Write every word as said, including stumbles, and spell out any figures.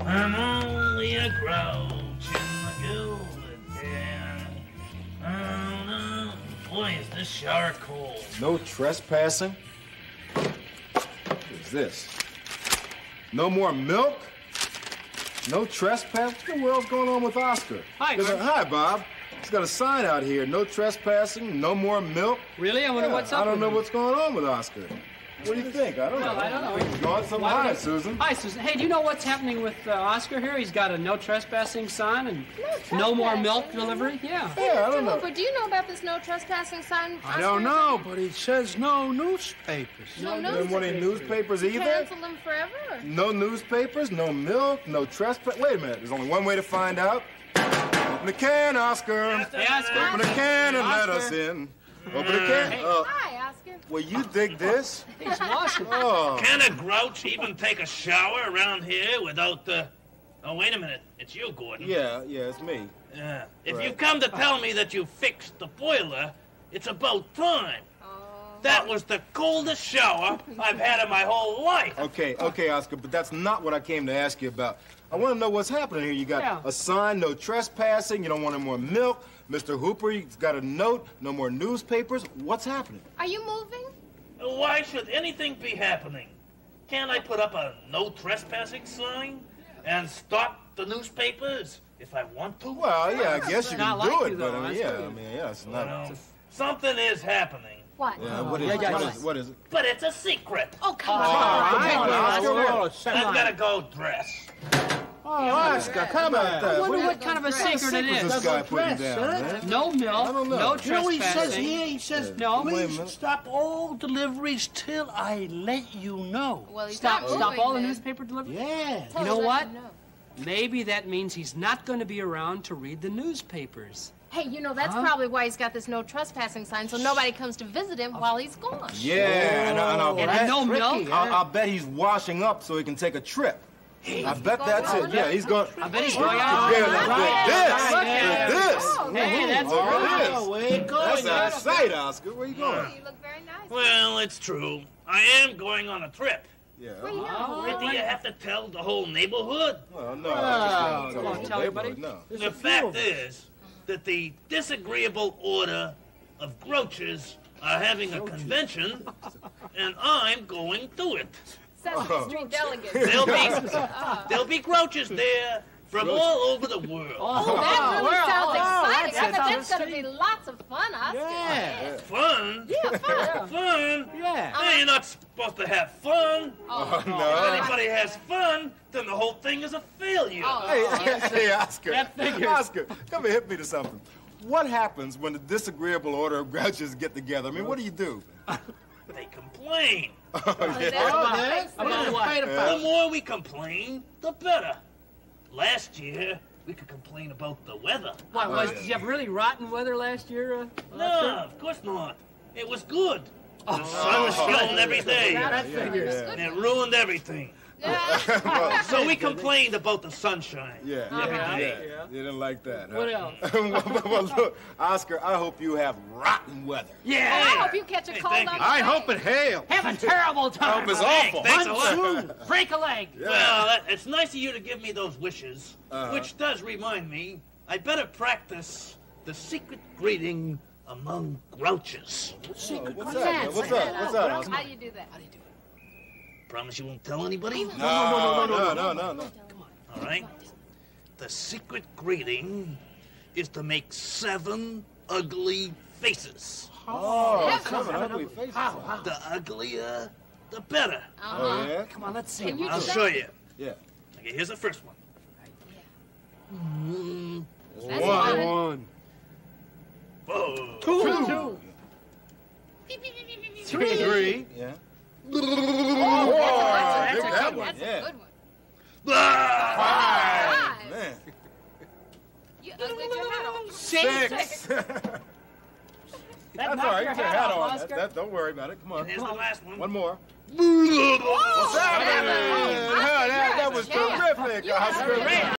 I'm only a grouch in the gilded den. Oh no, boy, is this shower cold. No trespassing? What is this? No more milk? No trespass? What the world's going on with Oscar? Hi, There's a- Hi, Bob. He's got a sign out here. No trespassing, no more milk. Really? I wonder Yeah, what's up I don't with know him. what's going on with Oscar. What do you think? I don't know. Well, I don't know. He's going something. Why Hi, would- Susan. Hi, Susan. Hey, do you know what's happening with uh, Oscar here? He's got a no trespassing sign and No no more trespassing. milk delivery. Yeah. Yeah, I don't know. But do you know about this no trespassing sign? I don't know, but it says no newspapers. No, There no. weren't any newspapers either? Cancel them forever. No newspapers, no milk, no trespass. Wait a minute. There's only one way to find out. Open the can, Oscar. Hey, Oscar. Open the can and let us in. Open the can. Hey. Uh, Hi, Oscar. well, you dig this? He's washing. Oh. Can a grouch even take a shower around here without the... Oh, wait a minute. It's you, Gordon. Yeah, yeah, it's me. Yeah. If Right. you come to tell me that you fixed the boiler, it's about time. That was the coldest shower I've had in my whole life. Okay, okay, Oscar, but that's not what I came to ask you about. I want to know what's happening here. You got Yeah. a sign, no trespassing. You don't want any more milk. Mister Hooper, you've got a note, no more newspapers. What's happening? Are you moving? Why should anything be happening? Can't I put up a no trespassing sign and stop the newspapers if I want to? Well, yeah, I guess you Not can like do you, it, though, but I mean, that's yeah, good. I mean, yeah, it's Well, not. something is happening, What? Yeah, what is Yeah, it? yeah, What yeah. is it? What is it? but it's a secret. Oh, come Oh, on. come on, Oscar. I've got to go dress. Oh, Oscar, come about on. that? I wonder What- what kind of a secret it What's this is. guy putting dress, down, huh? man? No milk, I don't know. no You know what he says trespassing. here? He says, No. Wait a please minute. stop all deliveries till I let you know. Well, he's Stop, not stop moving, all the then. newspaper delivery. Yeah. Tell You know him what? let him know. Maybe that means he's not going to be around to read the newspapers. Hey, you know, that's Huh? probably why he's got this no trespassing sign, so nobody comes to visit him while he's gone. Yeah, and, I, and, I'll, And bet, no milk? tricky, I'll, I'll bet he's washing up so he can take a trip. I bet that's it. Yeah, he's going. I bet he's going out. Yeah, look at this. Look Look at this. Oh, Hey, that's Look at great. this. Oh, where you That's going? out of sight, Oscar. Where you going? You look very nice. Well, it's true. I am going on a trip. Yeah. Where you Oh, going? But do you have to tell the whole neighborhood? Well, no. Oh, come on, tell everybody. No. The fact is that the Disagreeable Order of Grouches are having a convention, and I'm going to it. Sesame Street delegates. There'll be, there'll be grouches there from all over the world. Oh, that really well, sounds oh, exciting. that's- I bet that that's sounds going to be lots of fun, Oscar. Yeah. Fun? Yeah, fun. Fun? Yeah. Hey, you're not supposed to have fun. Oh, If No. anybody has fun, then the whole thing is a failure. oh, Hey, hey, Oscar. That figures. Oscar, come and hit me to something. What happens when the Disagreeable Order of Grouches get together? I mean, what do you do? They complain. Oh, that's yeah. Oh, nice. that's what About I'm what? afraid The about. more we complain, the better. Last year, we could complain about the weather. What, was, did you have really rotten weather last year? Uh, No, of course not. It was good. The sun was shone every day, that Yeah, figures. yeah. and it ruined everything. Yeah. Well, So we complained about the sunshine. yeah, Uh-huh. yeah, Yeah. You didn't like that, huh? What else? well, well, look, Oscar, I hope you have rotten weather. Yeah. I hope you catch a Hey, cold thank on you. the I way. hope it hails. Have a terrible time. hope it's Hey, awful. thanks a lot. Break a leg. Yeah. Well, that, it's nice of you to give me those wishes, Uh-huh. which does remind me I better practice the secret greeting among grouches. Oh, what's that? What's man? that? What's What's up? that? What's up, Oscar? How do you do that? Promise you won't tell anybody? No, no, no, no, no, no. All right. The secret greeting is to make seven ugly faces. Oh, seven ugly faces. The uglier, the better. Oh, yeah? Come on, let's see. Can you I'll do that? show you. Yeah. Okay, here's the first one. Mm, That's One. fine. One. whoa. Two. Two. Three. Three. Yeah. Oh, Whoa, that's big a that good one. one. That's Yeah. a good one. Ah! Five. Man. You uglied your hat off. Six. That That's knocked all right. your Put your hat hat off, on. Oscar. That, that, don't worry about it. Come on. And here's the last one. One more. What's Oh, that, that was- that, that was Oscar, you're a terrific, champ. Oscar. You had